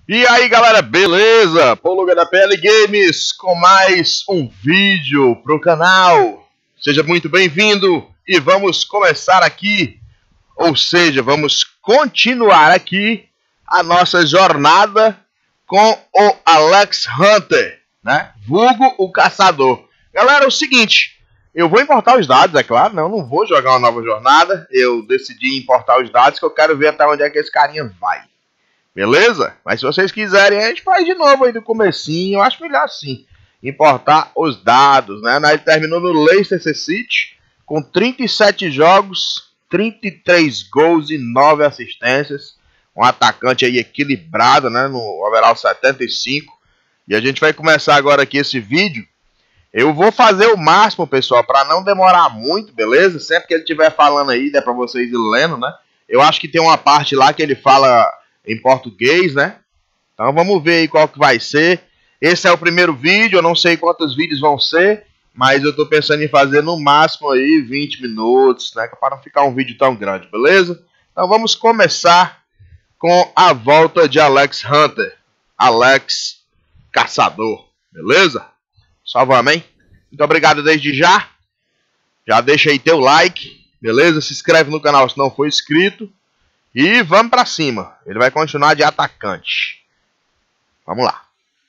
E aí galera, beleza? Paulo da PL Games com mais um vídeo pro canal. Seja muito bem-vindo e vamos começar aqui, ou seja, vamos continuar aqui a nossa jornada com o Alex Hunter, né? Vulgo o Caçador. Galera, é o seguinte, eu vou importar os dados, é claro, não vou jogar uma nova jornada. Eu decidi importar os dados que eu quero ver até onde é que esse carinha vai. Beleza? Mas se vocês quiserem, a gente faz de novo aí do comecinho. Eu acho melhor assim, importar os dados, né? Ele terminou no Leicester City com 37 jogos, 33 gols e 9 assistências. Um atacante aí equilibrado, né? No overall 75. E a gente vai começar agora aqui esse vídeo. Eu vou fazer o máximo, pessoal, para não demorar muito, beleza? Sempre que ele estiver falando aí, dá para vocês ir lendo, né? Eu acho que tem uma parte lá que ele fala em português, né? Então vamos ver aí qual que vai ser. Esse é o primeiro vídeo, eu não sei quantos vídeos vão ser, mas eu tô pensando em fazer no máximo aí 20 minutos, né? Para não ficar um vídeo tão grande, beleza? Então vamos começar com a volta de Alex Hunter. Alex Caçador, beleza? Só vamos, hein? Muito obrigado desde já. Já deixa aí teu like, beleza? Se inscreve no canal se não for inscrito. E vamos pra cima. Ele vai continuar de atacante. Vamos lá.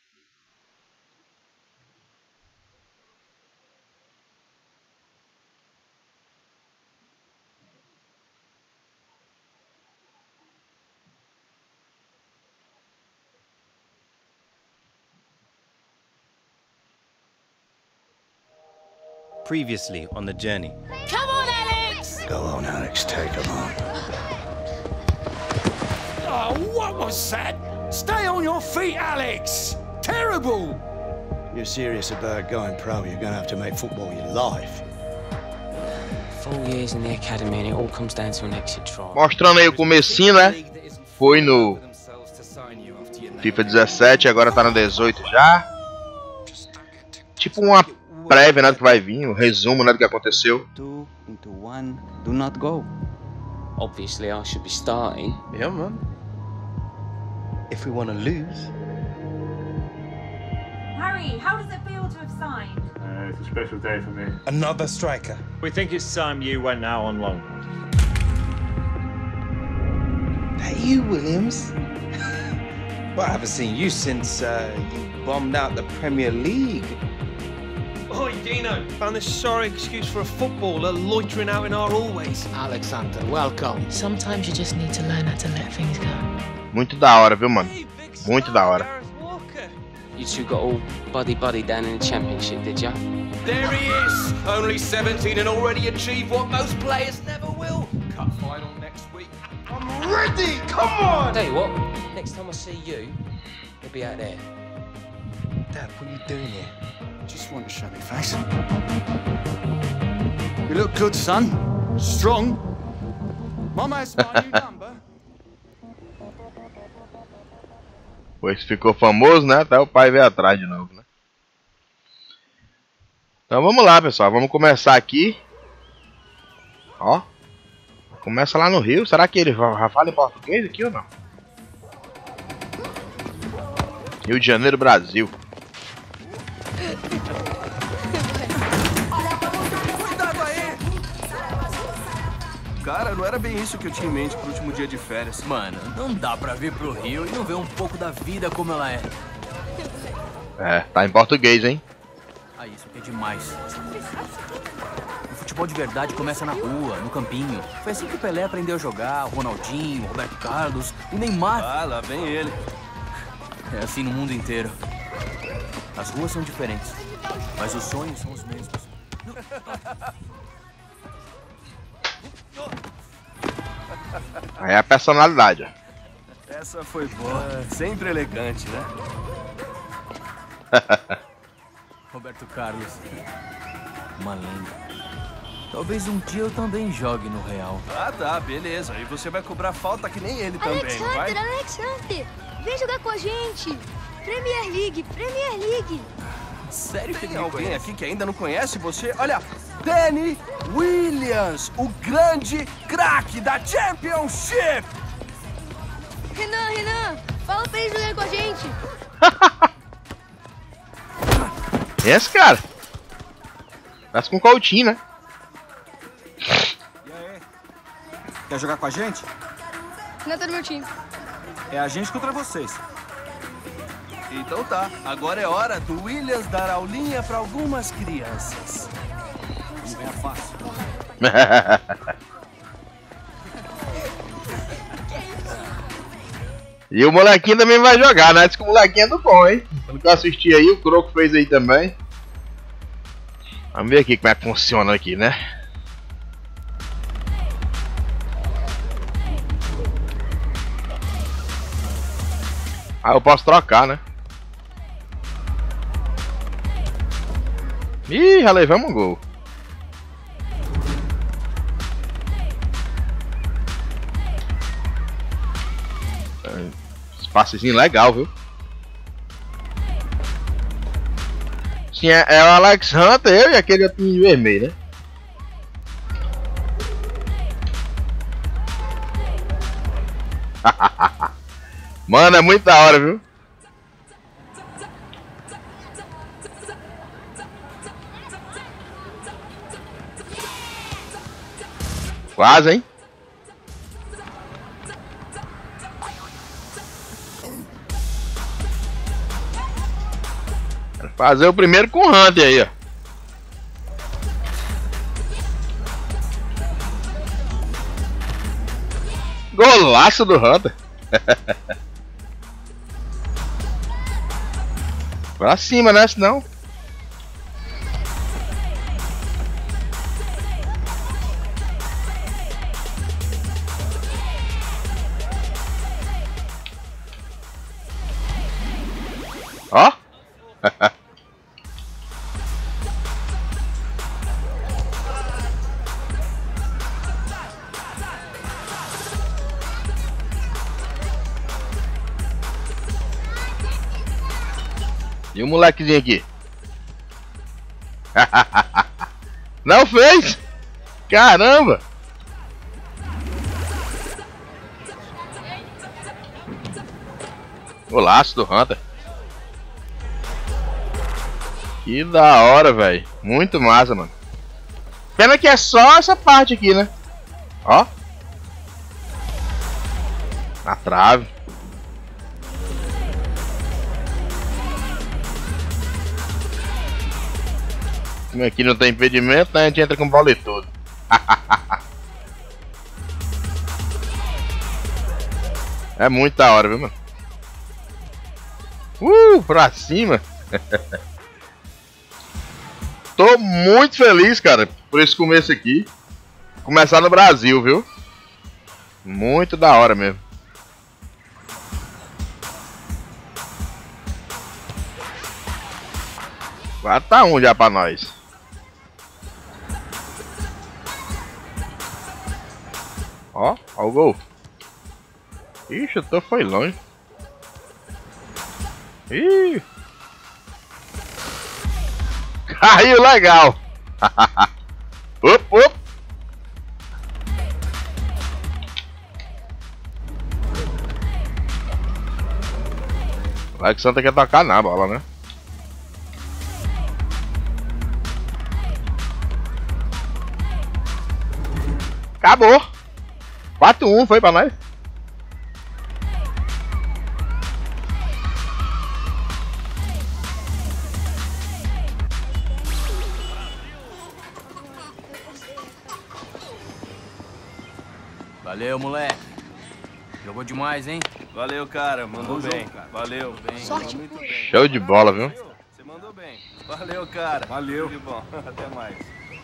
Previously on the journey. Come on, Alex! Go on, Alex, take him on. Oh, what was that? Stay on your feet, Alex! Terrible! You're serious about going pro, you're gonna have to make football your life. 4 years in the academy and it all comes down to an exit trial. Mostrando aí o comecinho, né? Foi no FIFA 17, agora tá no 18 já. Tipo uma prévia, né, do que vai vir, um resumo, né, do que aconteceu. 2 into 1, do not go. Obviously I should be starting. Yeah, man. If we want to lose. Harry, how does it feel to have signed? It's a special day for me. Another striker. We think it's time you went out on loan. That you, Williams? Well, I haven't seen you since you bombed out the Premier League. Oi, Dino. Found this sorry excuse for a footballer loitering out in our hallways. Alexander, welcome. Sometimes you just need to learn how to let things go. Muito da hora, viu, mano? Muito da hora. You two got all buddy down in the championship, did ya? There he is! Only 17 and already achieved what most players never will. Cup final next week. I'm ready! Come on! Tell you what, next time I see you, you'll be out there. Dad, what are you doing here? Just want to show me face. You look good, son. Strong. Mama has my new number. Pois ficou famoso, né? Até o pai veio atrás de novo, né? Então vamos lá, pessoal. Vamos começar aqui. Ó. Começa lá no Rio. Será que ele já fala em português aqui ou não? Rio de Janeiro, Brasil. Cuidado aí! Cara, não era bem isso que eu tinha em mente pro último dia de férias. Mano, não dá pra vir pro Rio e não ver um pouco da vida como ela é. É, tá em português, hein? Ah, isso aqui é demais. O futebol de verdade começa na rua, no campinho. Foi assim que o Pelé aprendeu a jogar, o Ronaldinho, o Roberto Carlos, o Neymar. Ah, lá vem ele. É assim no mundo inteiro. As ruas são diferentes, mas os sonhos são os mesmos. Aí é a personalidade, ó. Essa foi boa. Sempre elegante, né? Roberto Carlos. Uma lenda. Talvez um dia eu também jogue no Real. Ah, tá, beleza. E você vai cobrar falta que nem ele também, não vai? Alex Hunter, vem jogar com a gente. Premier League, Premier League. Sério que Tem alguém aqui que ainda não conhece você? Olha, Danny Williams, o grande craque da Championship. Renan, Fala pra ele jogar com a gente. Esse cara. Parece com o Coutinho, né? E aí? Quer jogar com a gente? Não tá no meu time. É a gente contra vocês. Então tá, agora é hora do Williams dar aulinha pra algumas crianças. Não é fácil. E o molequinho também vai jogar, né? Diz que o molequinho é do bom, hein? Pelo que eu assisti aí, o Croco fez aí também. Vamos ver aqui como é que funciona aqui, né? Ah, eu posso trocar, né? Ih, já levamos um gol. Passezinho legal, viu? Sim, é o Alex Hunter, eu e aquele outro vermelho, né? Mano, é muito da hora, viu? Quase, hein? Fazer o primeiro com o Hunter aí, ó. Golaço do Hunter. Pra cima, né? Senão. Ó. E o molequezinho aqui? Não fez? Caramba! Golaço do Hunter. Que da hora, velho. Muito massa, mano. Pena que é só essa parte aqui, né? Ó. Na trave. Como aqui não tem impedimento, né? A gente entra com o vôlei todo. É muito da hora, viu, mano? Pra cima. Tô muito feliz, cara, por esse começo aqui. Começar no Brasil, viu? Muito da hora mesmo. Agora tá um já pra nós. Ó o gol. Ih, chutou, foi longe. Ih. Caiu legal. Op. Vai que o Santa quer tocar na bola, né? Acabou. 4-1 foi pra nós. Valeu, moleque. Jogou demais, hein? Valeu, cara. Mandou bem. Valeu. Sorte. Muito bem. Show de bola, viu? Você mandou bem. Valeu, cara. Valeu. Tudo de bom. Até mais.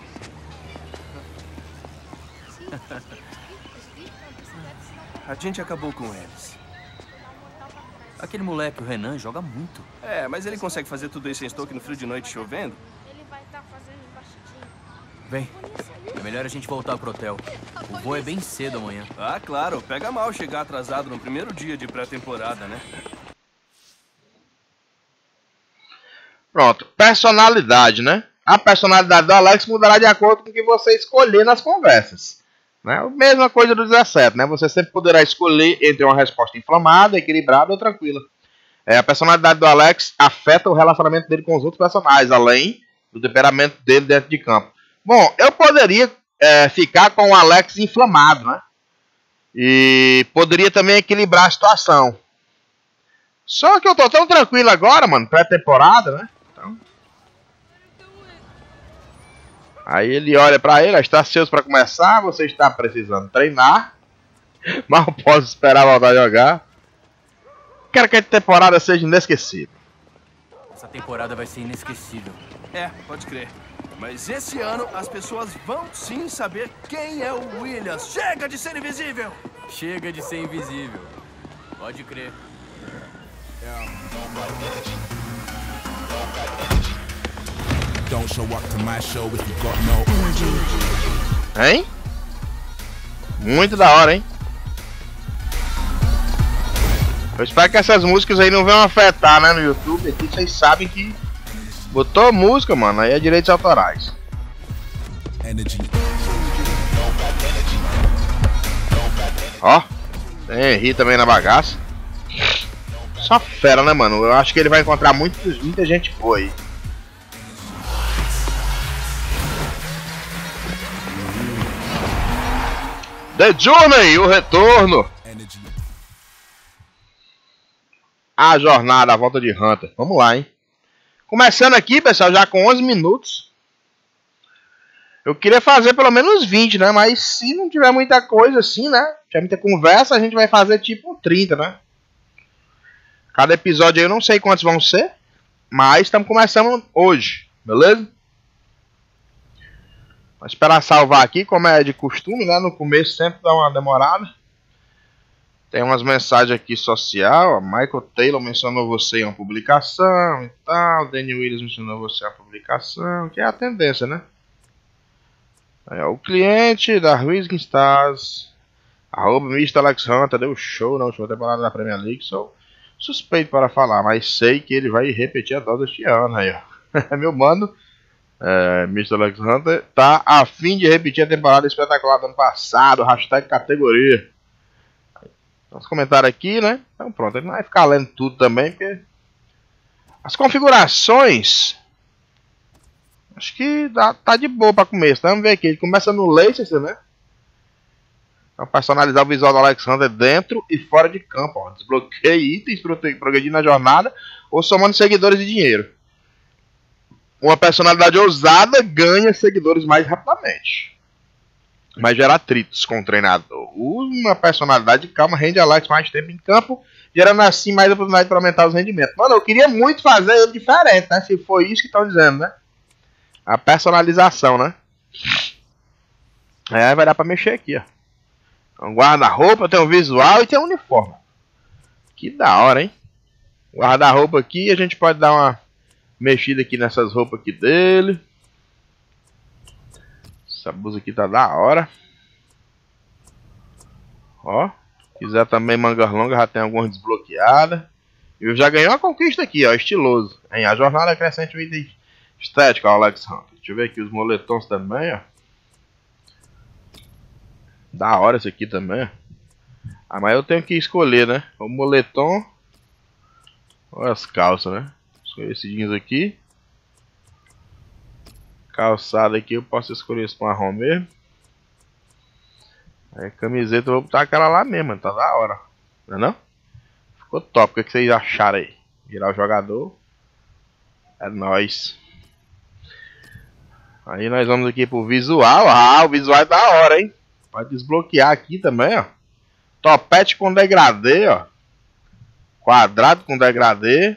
A gente acabou com eles. Aquele moleque, o Renan, joga muito. É, mas ele consegue fazer tudo isso em Stoke no frio de noite chovendo? Ele vai estar fazendo embaixadinho. Vem, é melhor a gente voltar pro hotel. O voo é bem cedo amanhã. Ah, claro. Pega mal chegar atrasado no primeiro dia de pré-temporada, né? Pronto, personalidade, né? A personalidade do Alex mudará de acordo com o que você escolher nas conversas. Né? A mesma coisa do 17, né? Você sempre poderá escolher entre uma resposta inflamada, equilibrada ou tranquila. A personalidade do Alex afeta o relacionamento dele com os outros personagens, além do temperamento dele dentro de campo. Bom, eu poderia ficar com o Alex inflamado, né? E poderia também equilibrar a situação. Só que eu tô tão tranquilo agora, mano, pré-temporada, né? Então... Aí ele olha pra ele, está ansioso pra começar, você está precisando treinar. Mal posso esperar voltar a jogar. Quero que a temporada seja inesquecível. Essa temporada vai ser inesquecível. Pode crer. Mas esse ano as pessoas vão sim saber quem é o Williams. Chega de ser invisível! Chega de ser invisível. Pode crer. Don't show up to my show if you got no energy. Hein? Muito da hora, hein? Eu espero que essas músicas aí não venham afetar, né, no YouTube. Aqui vocês sabem que botou música, mano, aí é direitos autorais. Ó, tem Henry também na bagaça. Só fera, né, mano? Eu acho que ele vai encontrar muita gente boa aí. The Journey, o retorno. A jornada, a volta de Hunter. Vamos lá, hein? Começando aqui, pessoal, já com 11 minutos. Eu queria fazer pelo menos 20, né? Mas se não tiver muita coisa assim, né? Tiver muita conversa, a gente vai fazer tipo 30, né? Cada episódio aí eu não sei quantos vão ser. Mas estamos começando hoje, beleza? Vou esperar salvar aqui, como é de costume, né? No começo sempre dá uma demorada. Tem umas mensagens aqui social. A Michael Taylor mencionou você em uma publicação e tal. Danny Williams mencionou você em uma publicação. Que é a tendência, né? O cliente da Rising Stars, @Mr. Alex Hunter, deu show na última temporada da Premier League. Sou suspeito para falar, mas sei que ele vai repetir a dose este ano. Aí, ó. Meu mano, Mr. Alex Hunter tá a fim de repetir a temporada espetacular do ano passado. Hashtag categoria. Os comentários aqui, né? Então pronto, ele não vai ficar lendo tudo também, porque as configurações acho que tá de boa para começo. Vamos ver aqui, ele começa no Leicester, né? Então personalizar o visual do Alex Hunter dentro e fora de campo, ó. Desbloqueie itens, progredir na jornada ou somando seguidores e dinheiro. Uma personalidade ousada ganha seguidores mais rapidamente, mas gera atritos com o treinador. Uma personalidade calma rende Alex mais tempo em campo, gerando assim mais oportunidade para aumentar os rendimentos. Mano, eu queria muito fazer ele diferente, né? Se foi isso que estão dizendo, né? A personalização, né? Vai dar para mexer aqui, ó. Então, guarda-roupa, tem um visual e tem um uniforme. Que da hora, hein? Guarda-roupa aqui, a gente pode dar uma mexida aqui nessas roupas aqui dele. Essa blusa aqui tá da hora. Ó. Quiser também mangas longas, já tem algumas desbloqueadas. Eu já ganhei uma conquista aqui, ó. Estiloso. Hein? A jornada crescente vida estética, ó, Alex Hunter. Deixa eu ver aqui os moletons também, ó. Da hora esse aqui também, ó. Ah, mas eu tenho que escolher, né? O moletom. Olha as calças, né? Escolher esse jeans aqui. Calçada aqui eu posso escolher esse marrom mesmo. Aí camiseta eu vou botar aquela lá mesmo, tá da hora. Não é não? Ficou top, o que vocês acharam aí? Virar o jogador. É nóis. Aí nós vamos aqui pro visual. Ah, o visual é da hora, hein? Pode desbloquear aqui também, ó. Topete com degradê, ó. Quadrado com degradê.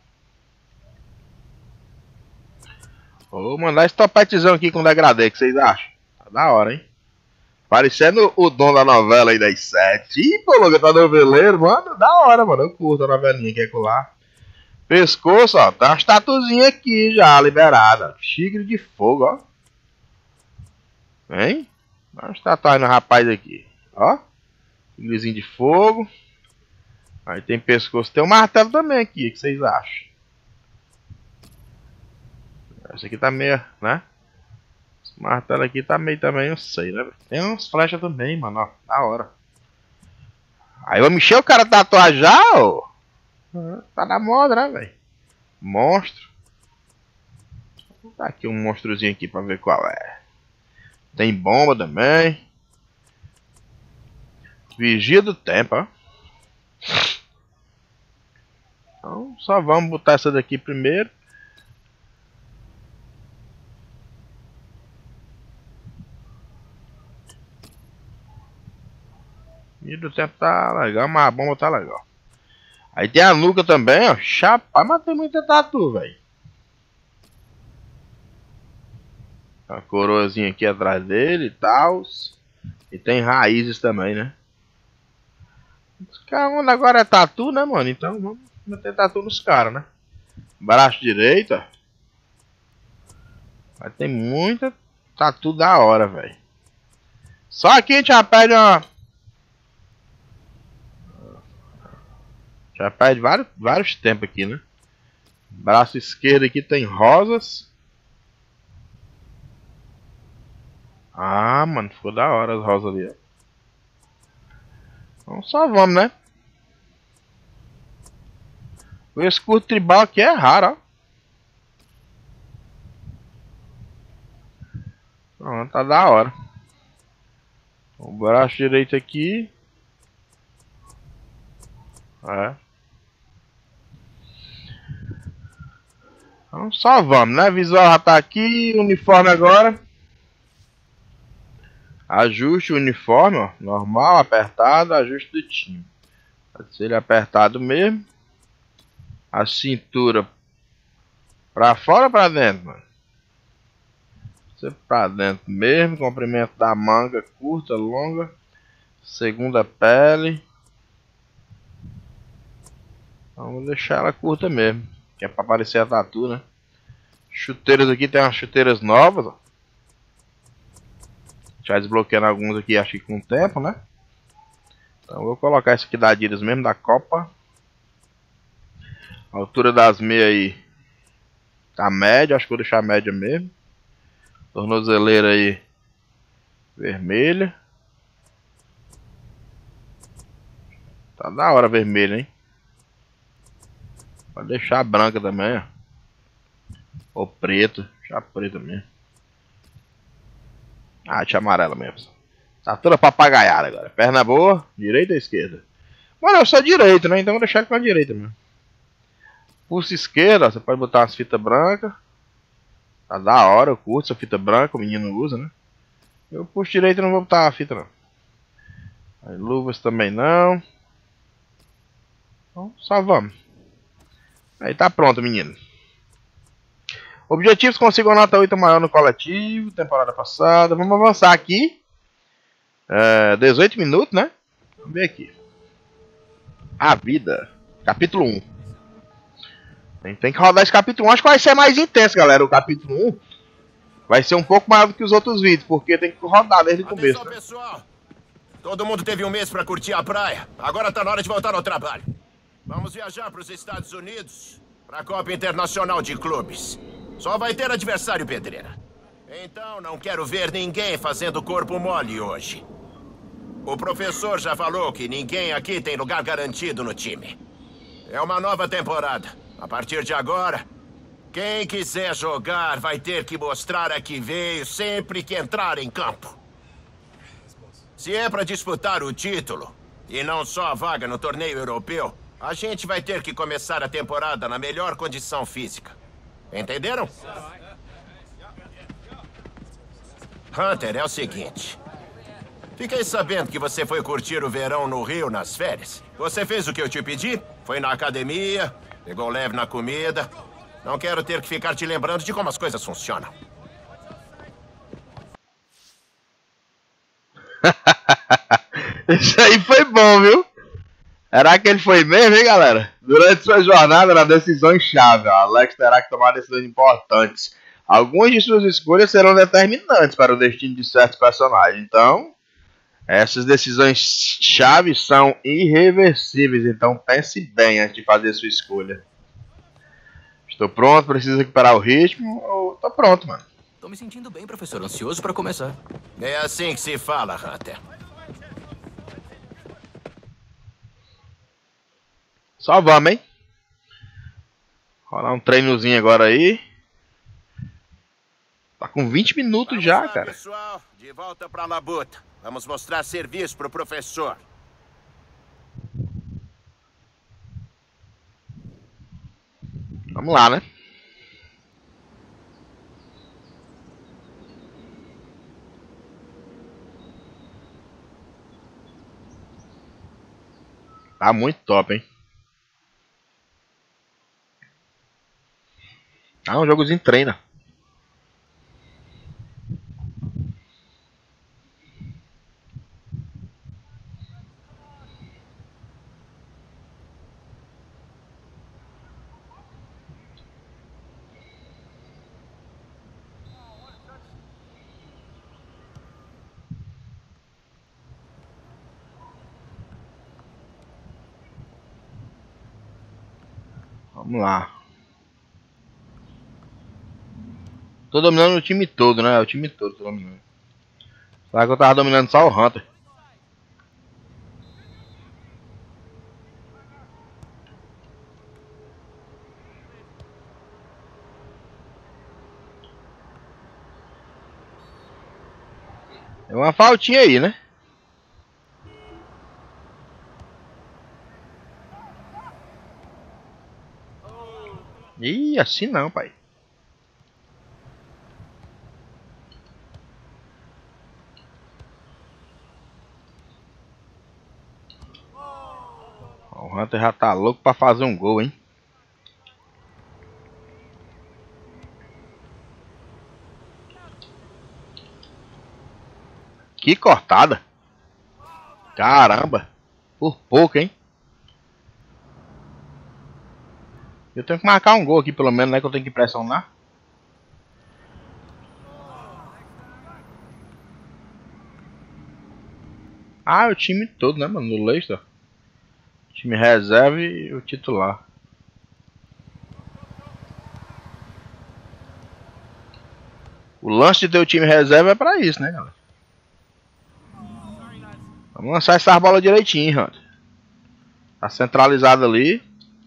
Vou mandar esse topetezão aqui com degradê, o que vocês acham? Tá da hora, hein? Parecendo o dono da novela aí das 7. Ih, pô, Lucas, tá noveleiro, mano. Da hora, mano. Eu curto a novelinha que é colar. Pescoço, ó. Tá umas tatuzinhas aqui já, liberada. Tigre de fogo, ó. Hein? Dá umas tatuagens no rapaz aqui. Ó. Tigrezinho de fogo. Aí tem pescoço. Tem um martelo também aqui. O que vocês acham? Esse aqui tá meio, né? Esse martelo aqui tá meio também, eu sei, né? Tem uns flechas também, mano, ó. Da hora. Aí eu mexer o cara tatuar já, ó. Tá na moda, né, velho? Monstro. Vou botar aqui um monstrozinho aqui pra ver qual é. Tem bomba também. Vigia do tempo, ó. Então só vamos botar essa daqui primeiro. Vigia do tempo tá legal, mas a bomba tá legal. Aí tem a nuca também, ó. Chapa, mas tem muita tatu, velho. A coroazinha aqui atrás dele e tal. E tem raízes também, né? Os caras agora é tatu, né, mano? Então vamos meter tatu nos caras, né? Braço direito, ó. Mas tem muita tatu da hora, velho. Só aqui a gente já perde uma... Já perde vários tempos aqui, né? Braço esquerdo aqui tem rosas. Ah, mano, ficou da hora as rosas ali, ó. Então só vamos, né? O escudo tribal aqui é raro, ó. Pronto, tá da hora. O braço direito aqui. É. Então só vamos, né? Visual já tá aqui. Uniforme agora. Ajuste o uniforme, ó. Normal, apertado, ajuste do time. Pode ser ele apertado mesmo. A cintura pra fora ou pra dentro, mano? Ser pra dentro mesmo. Comprimento da manga curta, longa. Segunda pele. Vamos deixar ela curta mesmo. Que é pra aparecer a tatu, né? Chuteiras aqui, tem umas chuteiras novas, ó. Já desbloqueando alguns aqui, acho que com o tempo, né? Então vou colocar esse aqui da Adidas mesmo, da Copa. A altura das meias aí tá média, acho que vou deixar média mesmo. Tornozeleira aí vermelha. Tá da hora vermelha, hein? Pode deixar branca também, ó. Ou preto, deixar preta mesmo. Ah, deixa amarela mesmo. Tá toda papagaiada agora. Perna boa, direita ou esquerda? Mano, eu sou direito, né? Então vou deixar ele com a direita mesmo. Pulso esquerdo, ó, você pode botar umas fitas brancas. Tá da hora, eu curto essa fita branca, o menino usa, né? Eu pulso direito não vou botar a fita não. Aí, luvas também não. Então só vamos. Aí tá pronto, menino. Objetivos: consigo a nota 8 maior no coletivo, temporada passada. Vamos avançar aqui. 18 minutos, né? Vamos ver aqui. A vida. Capítulo 1. Tem que rodar esse capítulo 1. Acho que vai ser mais intenso, galera. O capítulo 1 vai ser um pouco maior do que os outros vídeos, porque tem que rodar desde o começo. Atenção, pessoal. Todo mundo teve um mês pra curtir a praia. Agora tá na hora de voltar ao trabalho. Vamos viajar para os Estados Unidos para a Copa Internacional de Clubes. Só vai ter adversário pedreira. Então não quero ver ninguém fazendo corpo mole hoje. O professor já falou que ninguém aqui tem lugar garantido no time. É uma nova temporada. A partir de agora, quem quiser jogar vai ter que mostrar a que veio sempre que entrar em campo. Se é para disputar o título, e não só a vaga no torneio europeu, a gente vai ter que começar a temporada na melhor condição física. Entenderam? Hunter, é o seguinte. Fiquei sabendo que você foi curtir o verão no Rio nas férias. Você fez o que eu te pedi? Foi na academia, pegou leve na comida. Não quero ter que ficar te lembrando de como as coisas funcionam. Isso aí foi bom, viu? Será que ele foi mesmo, hein, galera? Durante sua jornada na decisão-chave, Alex terá que tomar decisões importantes. Algumas de suas escolhas serão determinantes para o destino de certos personagens. Então, essas decisões-chave são irreversíveis. Então, pense bem antes de fazer sua escolha. Estou pronto, preciso recuperar o ritmo. Tô pronto, mano. Tô me sentindo bem, professor. Ansioso pra começar. É assim que se fala, Hunter. Só vamos, hein? Rolar um treinozinho agora aí. Tá com 20 minutos Vamos já, lá, cara. Pessoal, de volta pra labuta. Vamos mostrar serviço pro professor. Vamos lá, né? Tá muito top, hein? Ah, um jogozinho treina. Vamos lá. Tô dominando o time todo, né? O time todo tô dominando. Será que eu tava dominando só o Hunter? É uma faltinha aí, né? Ih, assim não, pai. O Hunter já tá louco pra fazer um gol, hein? Que cortada! Caramba! Por pouco, hein? Eu tenho que marcar um gol aqui, pelo menos, né? Que eu tenho que pressionar. Ah, o time todo, né, mano? No Leicester. Time reserva e o titular. O lance de ter o time reserva é pra isso, né, galera? Vamos lançar essa bola direitinho, Hunter. Tá centralizado ali.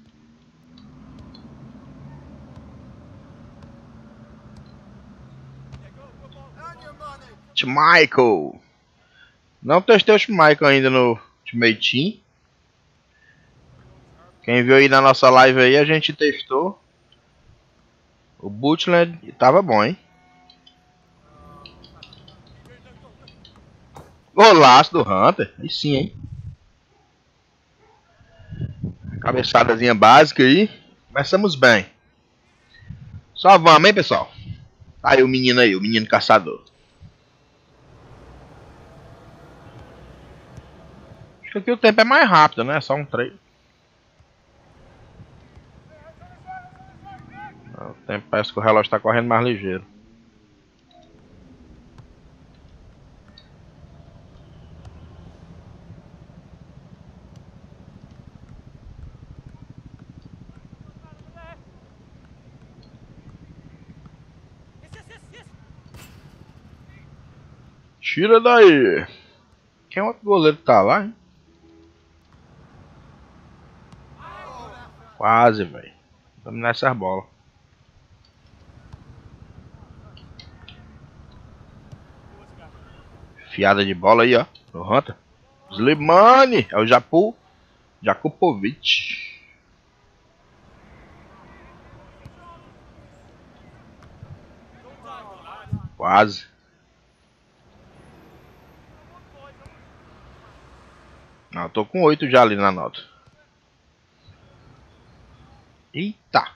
Michael. Não testei o Michael ainda no Ultimate Team. Quem viu aí na nossa live aí, a gente testou. O Butland e tava bom, hein? Golaço do Hunter. Aí sim, hein? Cabeçadazinha básica aí. Começamos bem. Só vamos, hein, pessoal? Tá aí o menino caçador. Acho que aqui o tempo é mais rápido, né? É só um treino. O tempo parece que o relógio tá correndo mais ligeiro. Tira daí! Quem outro goleiro tá lá, hein? Quase, velho. Dominar essas bolas. Fiada de bola aí, ó. O Hunter. Slimane. É o Jakupovic. Quase. Não, eu tô com 8 já ali na nota. Eita.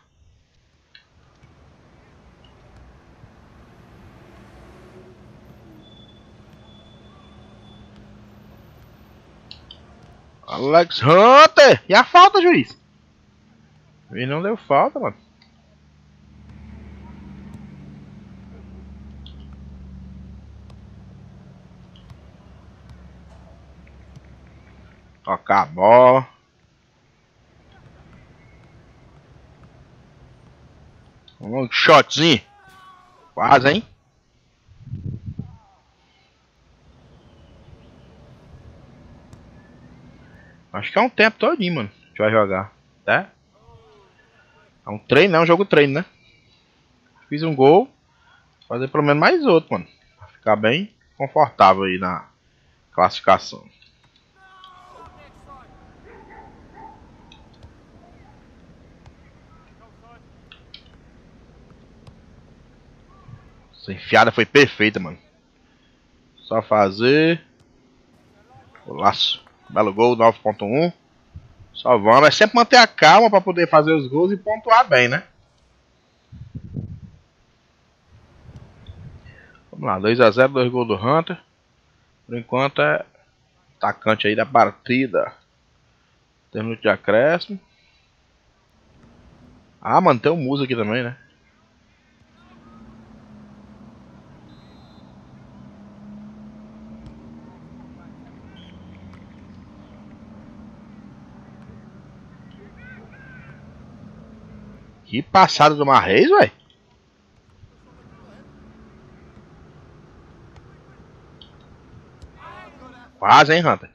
Alex Hunter! E a falta, juiz? Ele não deu falta, mano. Tocar a bola. Um shotzinho. Quase, hein? Acho que é um tempo todinho, mano. A gente vai jogar, tá? É um treino, né? Um jogo treino, né? Fiz um gol. Fazer pelo menos mais outro, mano. Pra ficar bem confortável aí na classificação. Essa enfiada foi perfeita, mano. Só fazer. Golaço. Belo gol, 9.1. Só vamos. É sempre manter a calma pra poder fazer os gols e pontuar bem, né? Vamos lá, 2 a 0, 2 gols do Hunter. Por enquanto é atacante aí da partida. Tem minuto de acréscimo. Ah, mano, tem o Musa aqui também, né? Que passada do Marreis, velho. Quase, hein, Hunter?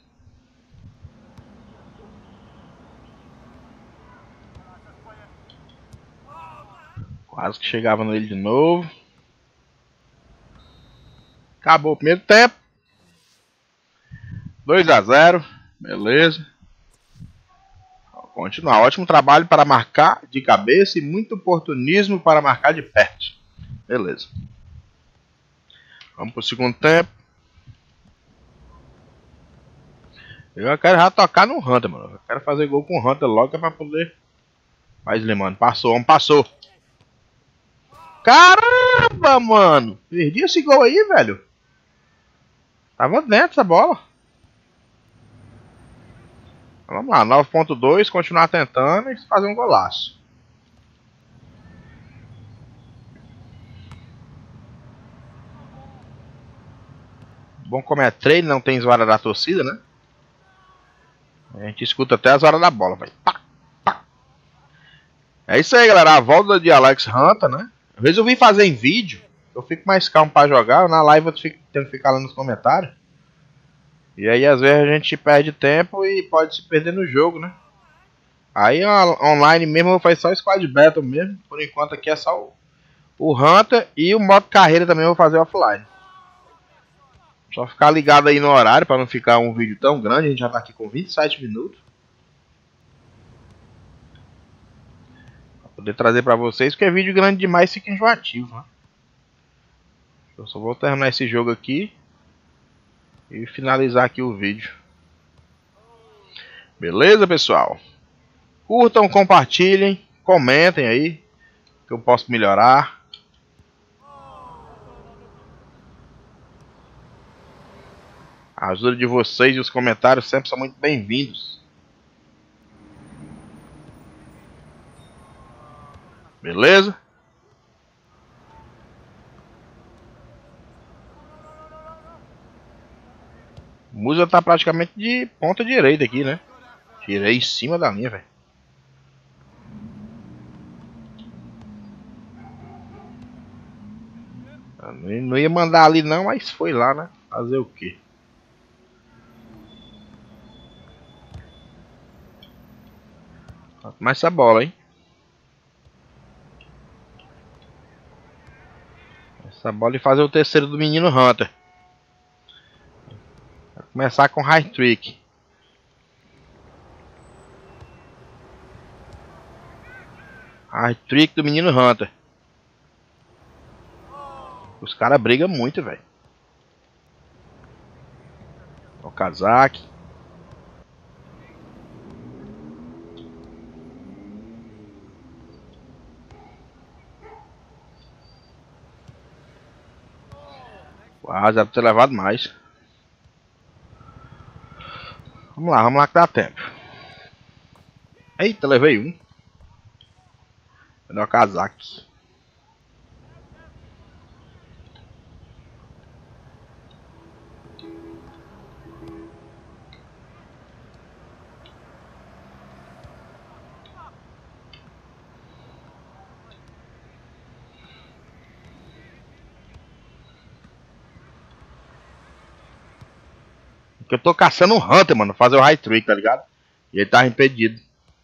Quase que chegava nele de novo. Acabou o primeiro tempo. 2 a 0. Beleza. Vamos continuar. Ótimo trabalho para marcar de cabeça e muito oportunismo para marcar de perto. Beleza. Vamos pro segundo tempo. Eu quero já tocar no Hunter, mano. Eu quero fazer gol com o Hunter logo, que é pra poder. Mas, mano, passou, homem, passou. Caramba, mano. Perdi esse gol aí, velho. Tava dentro essa bola. Vamos lá, 9.2. Continuar tentando e fazer um golaço. Bom como é treino, não tem zoada da torcida, né? A gente escuta até as horas da bola, velho. É isso aí, galera. A volta de Alex Hunter, né? Às vezes eu vim fazer em vídeo. Eu fico mais calmo pra jogar. Na live eu tenho que ficar lá nos comentários. E aí às vezes a gente perde tempo e pode se perder no jogo, né? Aí online mesmo eu vou fazer só Squad Battle mesmo. Por enquanto aqui é só o Hunter. E o modo carreira também eu vou fazer offline. Só ficar ligado aí no horário para não ficar um vídeo tão grande. A gente já tá aqui com 27 minutos. Para poder trazer para vocês, porque é vídeo grande demais, fica enjoativo, né? Eu só vou terminar esse jogo aqui e finalizar aqui o vídeo. Beleza, pessoal? Curtam, compartilhem, comentem aí que eu posso melhorar. A ajuda de vocês e os comentários sempre são muito bem-vindos. Beleza? O Musa tá praticamente de ponta direita aqui, né? Tirei em cima da linha, velho. Não ia mandar ali não, mas foi lá, né? Fazer o quê? Mais essa bola, hein? Essa bola e fazer o terceiro do menino Hunter. Vai começar com high trick. High trick do menino Hunter. Os caras brigam muito, velho. O Kazak. Quase, deve ter levado mais. Vamos lá que dá tempo. Eita, levei um. Cadê o Kazak? Que eu tô caçando um Hunter, mano, fazer o high trick, tá ligado? E ele tava impedido.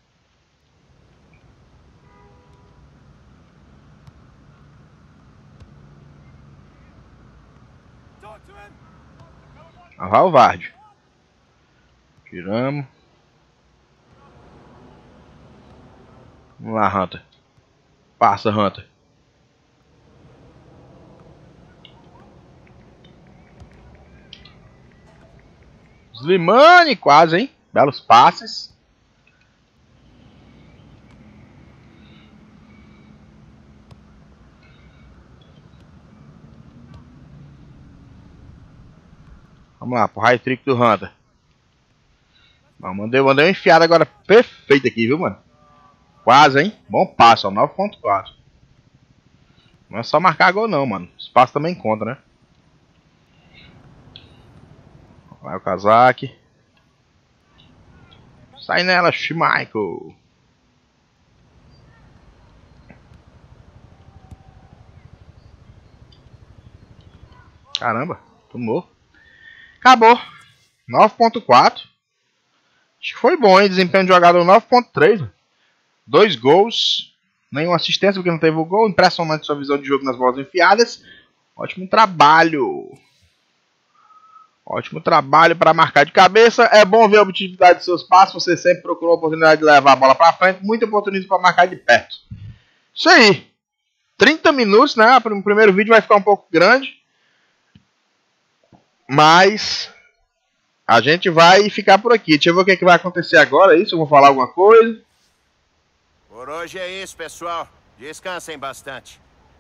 Lá vai o Vardy. Tiramos. Vamos lá, Hunter. Passa, Hunter. Slimane, quase, hein? Belos passes. Vamos lá, pro high trick do Hunter. Bom, mandei uma enfiada agora perfeita aqui, viu, mano? Quase, hein? Bom passo, ó, 9.4. Não é só marcar gol não, mano. O espaço também conta, né? Vai o Kazaki. Sai nela, Schmeichel. Caramba, tomou. Acabou. 9.4. Acho que foi bom, hein? Desempenho de jogador 9.3. 2 gols. Nenhuma assistência porque não teve o gol. Impressionante sua visão de jogo nas bolas enfiadas. Ótimo trabalho. Ótimo trabalho para marcar de cabeça. É bom ver a objetividade de seus passos. Você sempre procurou a oportunidade de levar a bola para frente. Muito oportunismo para marcar de perto. Isso aí. 30 minutos, né? O primeiro vídeo vai ficar um pouco grande. Mas a gente vai ficar por aqui. Deixa eu ver o que, é que vai acontecer agora. Isso, eu vou falar alguma coisa. Por hoje é isso, pessoal. Descansem bastante.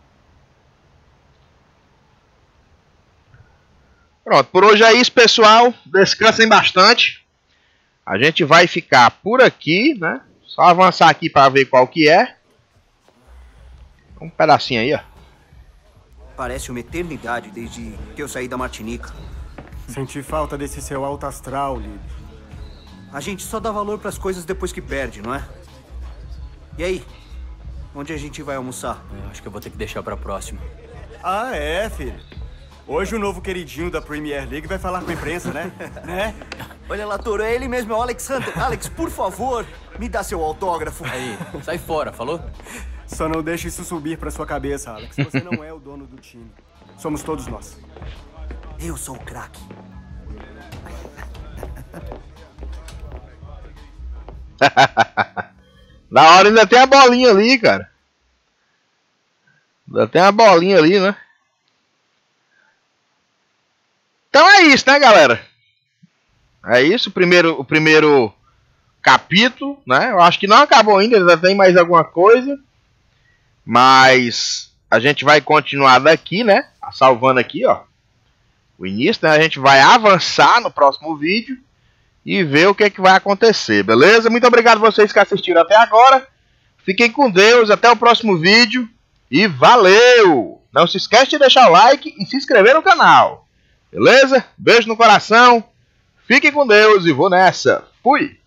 Pronto, por hoje é isso, pessoal. Descansem bastante. A gente vai ficar por aqui, né? Só avançar aqui para ver qual que é. Um pedacinho aí, ó. Parece uma eternidade desde que eu saí da Martinica. Senti falta desse seu alto astral, Lib. A gente só dá valor pras coisas depois que perde, não é? E aí? Onde a gente vai almoçar? Eu acho que eu vou ter que deixar pra próxima. Ah, é, filho. Hoje o novo queridinho da Premier League vai falar com a imprensa, né? Né? Olha lá, Toro, é ele mesmo, é o Alex Hunter. Alex, por favor, me dá seu autógrafo. Aí, sai fora, falou? Só não deixe isso subir pra sua cabeça, Alex. Você não é o dono do time. Somos todos nós. Eu sou o craque. Da hora, ainda tem a bolinha ali, cara. Ainda tem a bolinha ali, né? Então é isso, né, galera? É isso, o primeiro capítulo, né? Eu acho que não acabou ainda, ainda tem mais alguma coisa. Mas a gente vai continuar daqui, né? Salvando aqui, ó. O início, né? A gente vai avançar no próximo vídeo e ver o que é que vai acontecer, beleza? Muito obrigado a vocês que assistiram até agora. Fiquem com Deus, até o próximo vídeo e valeu! Não se esquece de deixar o like e se inscrever no canal, beleza? Beijo no coração, fiquem com Deus e vou nessa. Fui!